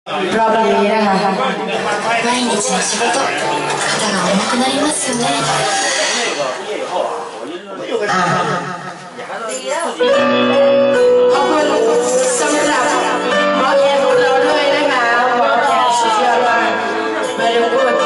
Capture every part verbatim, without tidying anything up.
รอบนี้นะคะ毎日の仕事、肩が重くなりますよね。 อ่าขอบคุณสำหรับหมอแคนของเราด้วยนะคะหมอแคนสุดยอดมากมาดูพูด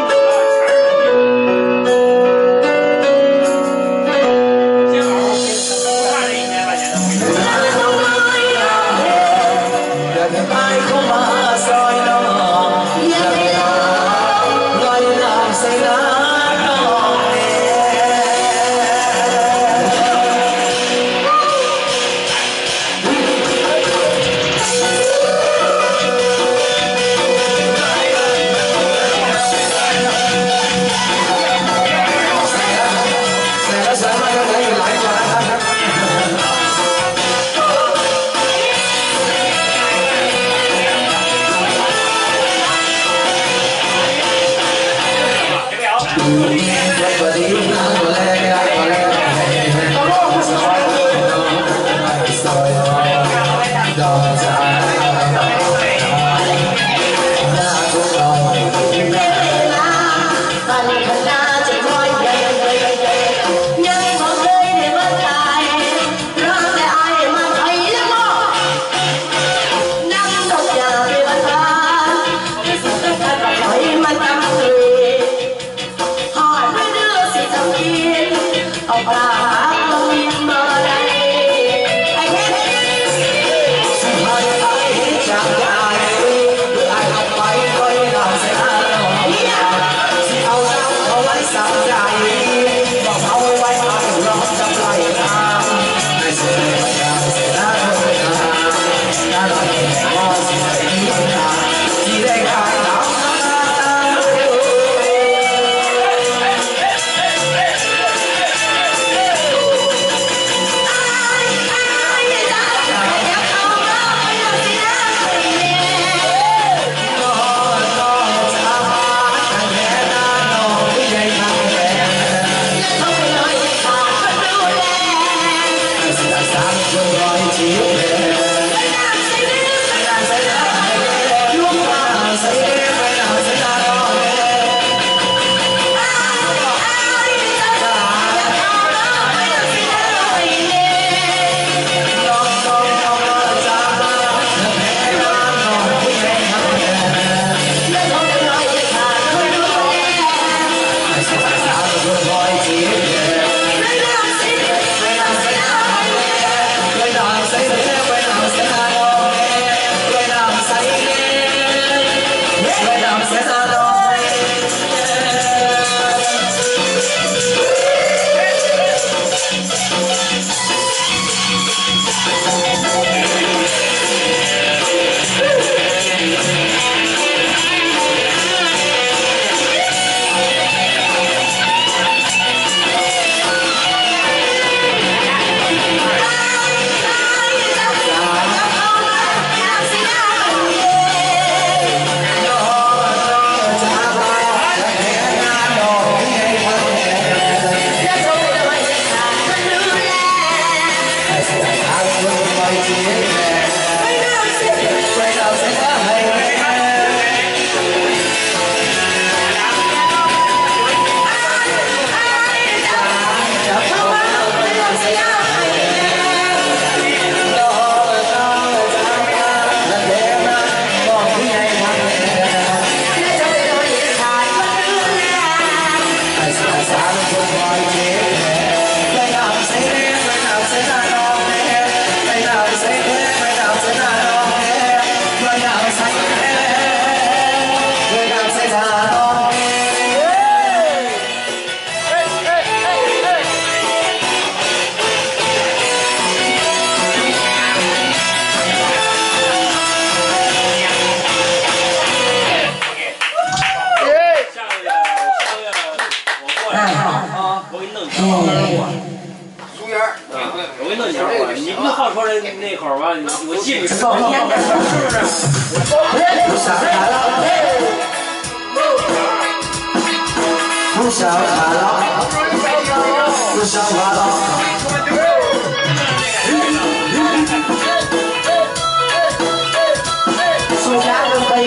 你不号出来那口吧？我记你。 放天的是不是？不想来了，不想来了，不想来了。暑假准备。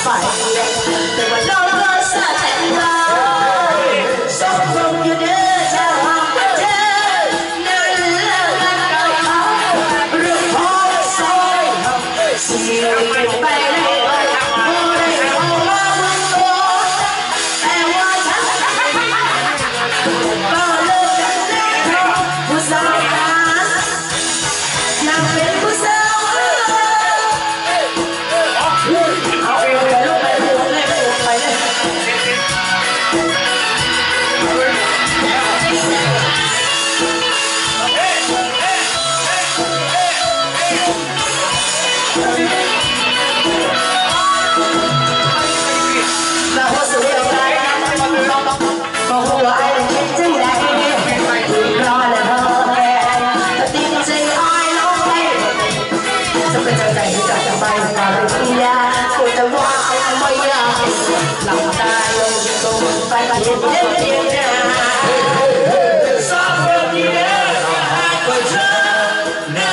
phải để mà lo lo xa lạnh bao sống không như thế cha hoàng thế nên là ta cao tháo rực khó soi xì bay đây vô đây không lo vương cố em hoa chắc bao lâu chẳng đến không vô sao ta nàng biết vô sao lòng ta luôn cùng phải phải đến đến đến sao không đi đến quay trở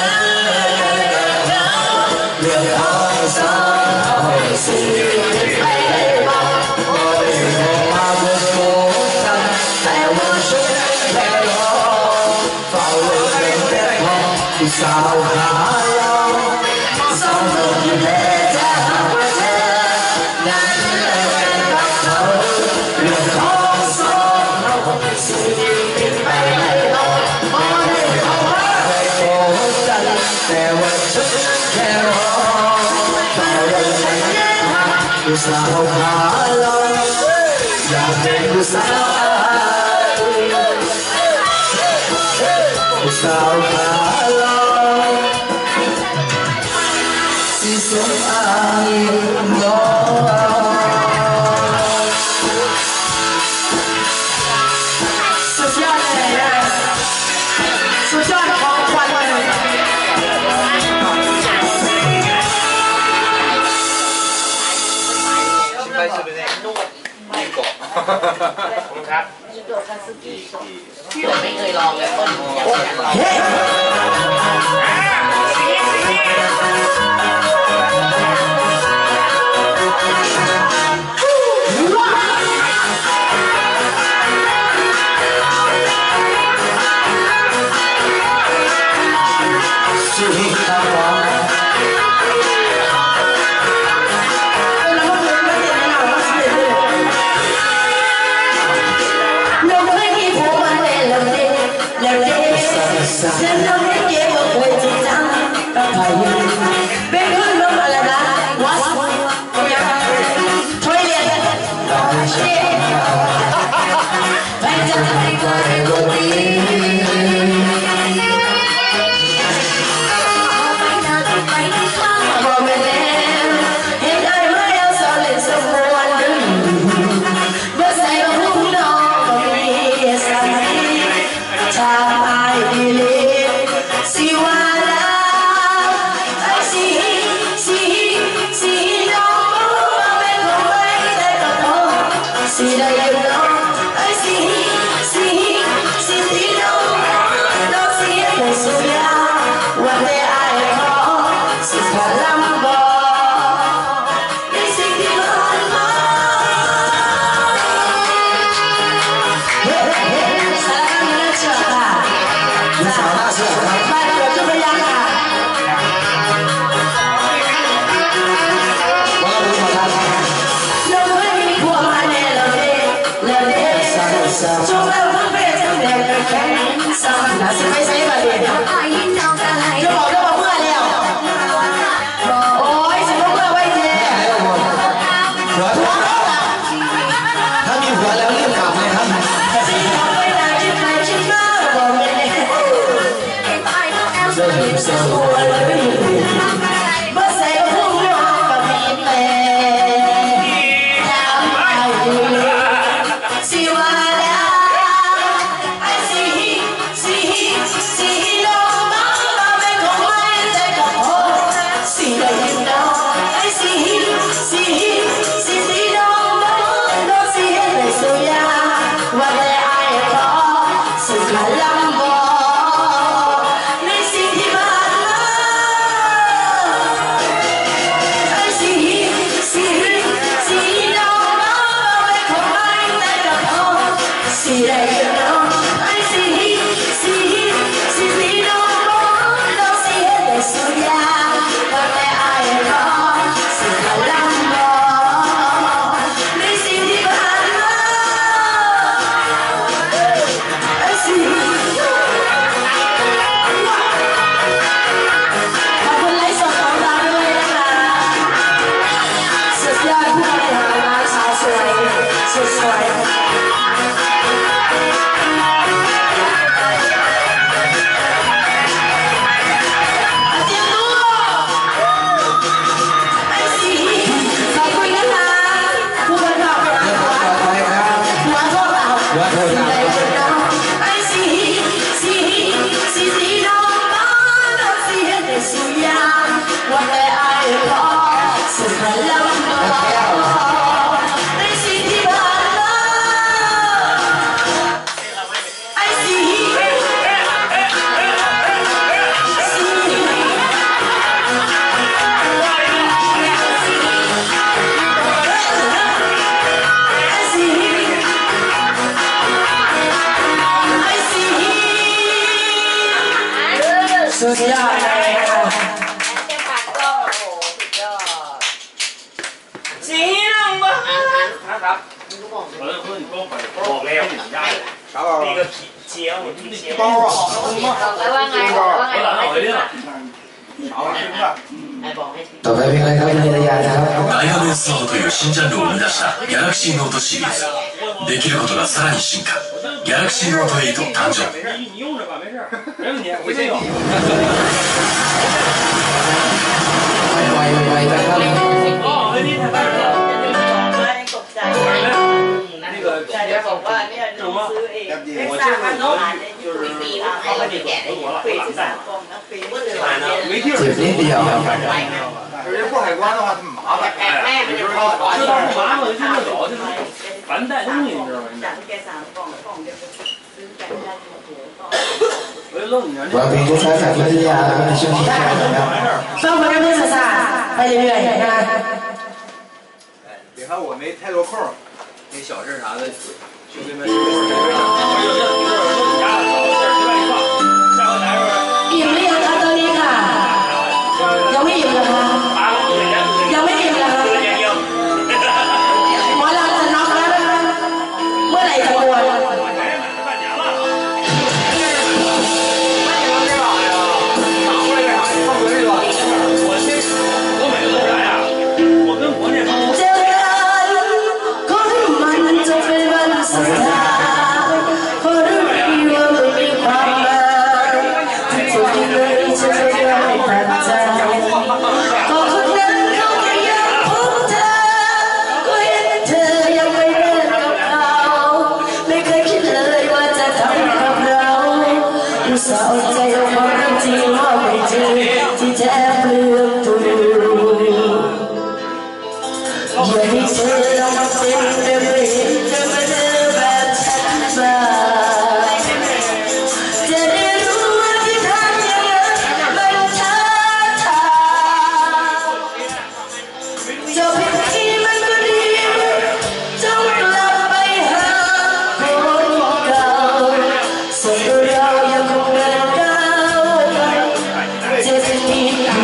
liền hỏi sao hỏi xin bay bay bao ôi hoa buồn buồn tâm theo mưa xuống theo gió vào lối đến đến hông sao hả lo sao không đi đến sao hả loอย่าเป็นผู้สาวผู้สาวขาลอยสิสมอายน้องสุดยอดเลยนะสุดยอดของควันเลยไปสุดเลยนวดดีกว่าผมครับพี่ไม่เคยลองเลยต้นเฮ้ฉันต้องไม่เกี่ยวกับใครจริงจังกับใครเป็นคนลงอะไรนะลำบากในสิ่งที่ผ่านมา I seeสุดยอดเลยค่ะสีน้ำบ้านะครับ我的婚你帮我把包没有你家的啥包那个皮鞋我皮鞋包啊ว่าไงว่าไง我打算回去了ต่อไปเพลงอะไรครับคุณนิตยาครับダイヤメンスノートという新ジャンルを生み出したギャラクシーノートシリーズできることがさらに進化ギャラクシーノートエイト誕生你用着吧没事没问题我先有ไวไวนะครับ哦问题太大了ตกใจ那个ใจบอกว่าเนี่ยหนูซื้อเองไม่ทราบว่าน้อง就是ปีละเขาไม่ได้แกะได้ปีที่สามกล่องนะปีเมื่อเดือน没地儿เจ็บนิดเดียว而且过海关的话，他麻烦。 แกะแม่ไม่ได้พอ知道不麻烦就那走就是繁带东西你知道吗จากแกสามกล่องกล่องเดียวซื้อแกะไม่ได้หัวกล่อง我就愣你วางเพลงช้าๆจากคุณนิตยาแล้วในช่วงที่แข่งนะครับฟังเพลงเพื่อศาสตร์ไปเรื่อยๆนะ别看我没太多空，那小事啥的，兄弟们。 อิ่มหรือยังคะตอนนี้ค่ะยังไม่อิ่มเหรอคะยังไม่อิ่มเหรอคะหมอลำจะน็อกแล้วนะคะเมื่อไหร่จะบวชเจอกันคนมันจะเป็นวันสุดท้ายเพราะรู้ดีว่าไม่มีความหมายที่จะกินเลยจะไม่ยอมตัดใจก็คนนั้นเขาไม่อยากพบเธอก็เห็นเธอยังไม่เลิกกับเขาไม่เคยคิดเลยว่าจะทำกับเราดูเศร้าใจเอาความจริงว่าไม่เจอที่แท้เปลือกตัวอย่าให้เธอลองมาเป็นแต่ไม่เห็นเธอมาเจอแบบฉันบ้างจะได้รู้ว่าที่ทำอย่างนั้นมันท้าทายจะเป็นที่มันก็ดีจงกลับไปหาคนเก่าส่วนเรายังคงเดินก้าวไปจะเป็นที่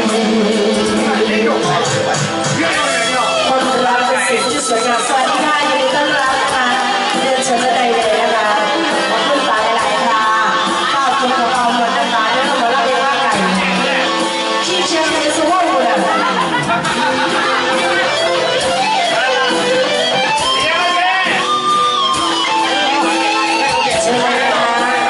คนรักเป็นสิ่งที่สวยงามสวัสดีค่ะยินดีต้อนรับค่ะเรียนเชิญได้เลยนะคะขอบคุณตาหลายๆค่ะข้าวกินกระเพราหมดนะคะแล้วก็มาเล่าเรื่องว่าไก่ขี้เชียงในสมองหมดอ่ะเชิญเลยนะคะ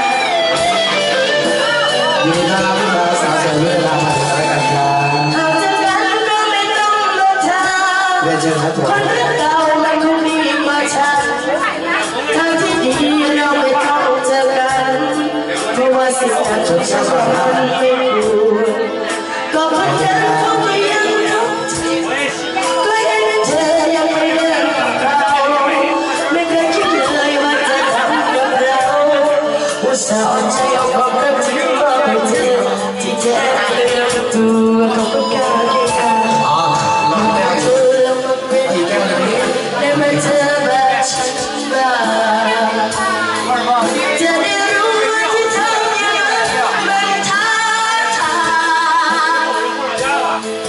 ยินดีต้อนรับลูกค้าสาวสวยเวลาผ่านไปกันครับหากเจอกันเราไม่ต้องเดินทางเรียนเชิญครับผมคนรักเก่ามันคงมีมาชันทางที่ดีเราไม่ต้องเจอกันเพราะว่าสิ่งนั้นทุกอย่างมันไม่ควรก็เพราะฉันเขาก็ยังรักเธอก็เห็นเธอยังไม่เลิกกับเขาไม่เคยคิดเลยว่าจะทำกับเราอุตส่าห์อ่อนใจเอาความรักที่มอบให้เธอที่แท้เปลือกตัวเขาก็กล้าแค่กันอ๋อลองแก้วอีกอีกแก้วหนึ่งนี้ได้มาเจอแบบฉันบ้างจะได้รู้ว่าที่ทำอย่างนั้นมันท้าทาย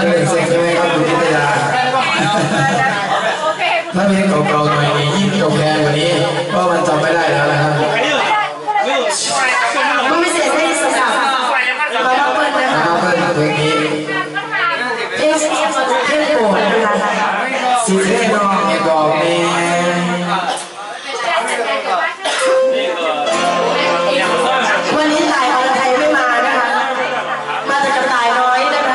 เล่นเซ็งใช่ไหมครับคุณพิทยาถ้าเพลงเก่าๆหน่อยนี่ยิ่งจบแรงกว่านี้เพราะมันจำไม่ได้แล้วนะครับมันไม่เสียให้สำหรับมาดามเปิ้ลนะคะมาเปิ้ลเพลงนี้เพลงเพลงโปรดนะคะสีเท่น้องไอ้ดอกนี่วันนี้ตายอรไทยไม่มานะคะมาแต่กับตายน้อยนะคะ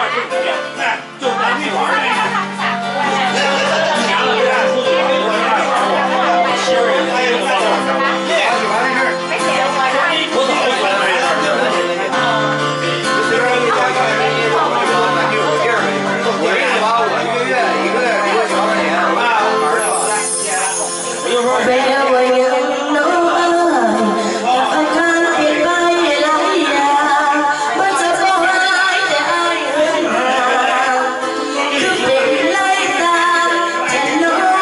เบลว่ายังน้อยอาการเปลี่ยนไปหลายอย่างมันจะบอกให้แต่อายเอิ้นหาคือเป็นไล่ตามแค่น้อย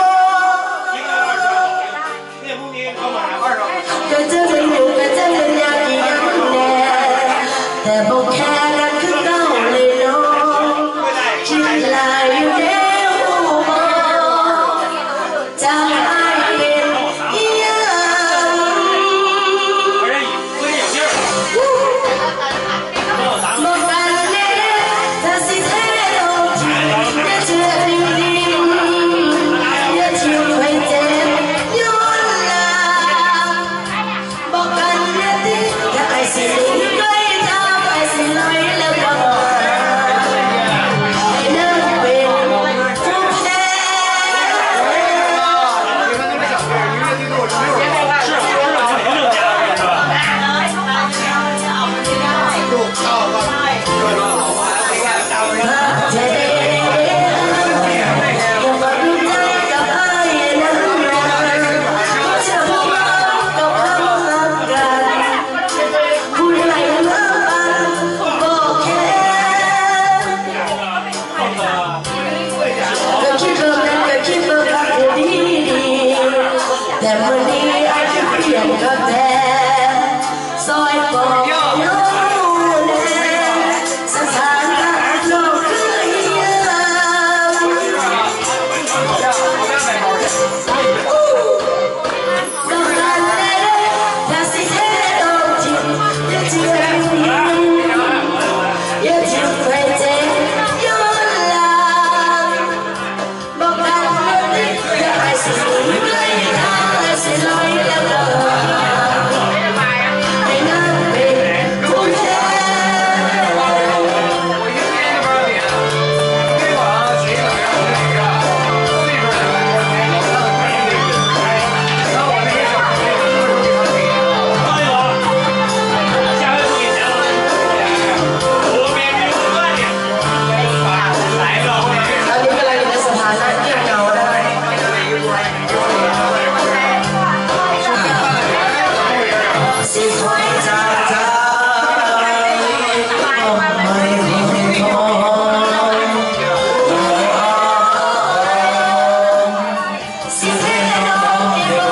ก็จะเป็นอยู่ก็จะเป็นอยากกี่ยังแน่แต่บอกแค่นั้นคือเก่าเลยน้องคิดลายอยู่แล้วบอกจะให้แต่เมื่อนี้อาจจะเปลี่ยนก็แต่ซอยบอกน้องแน่สถานการณ์โลกคือยังต้องการแน่ถ้าสิเท่ดอกจิตอย่าเชื่ออย่าเชื่อใครเจ็บย้อนหลังบอกกันเมื่อนี้อย่าให้สิ่งนี้ใกล้ทางสิลอยแล้วก็ให้นั่งเป็นผู้แทตอนนี้กำลังอยู่ในสถานะเงียบเหงานะคะสิคอยจากใจไม่คงทนสิเท่ดอกเดียว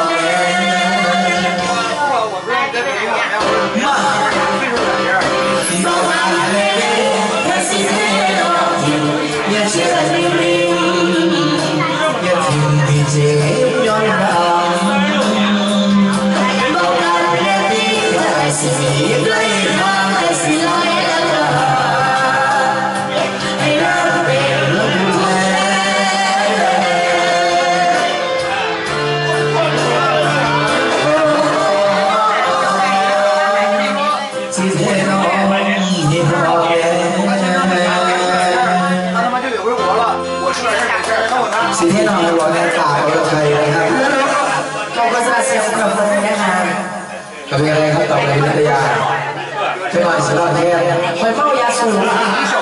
บอกว่าเลยถ้าสิเท่ดอกเดียวอย่าเชื่อนิ่งๆอย่าทิ้งให้เจ็บย้อนหลังบอกกันเลยที่จะให้สิใกล้ทางให้สิลอยแล้วก็ให้เราเป็นผู้แทสิเท่น้องนี่พอแก่สิเท่น้องร้องแค่กล่าวกับใครนะครับเราก็จะเสียงกับคนนะคะกับเพลงอะไรครับต่อไปพิทยาช่วยหน่อยสิรอดเทพคอยเฝ้ายาสูบ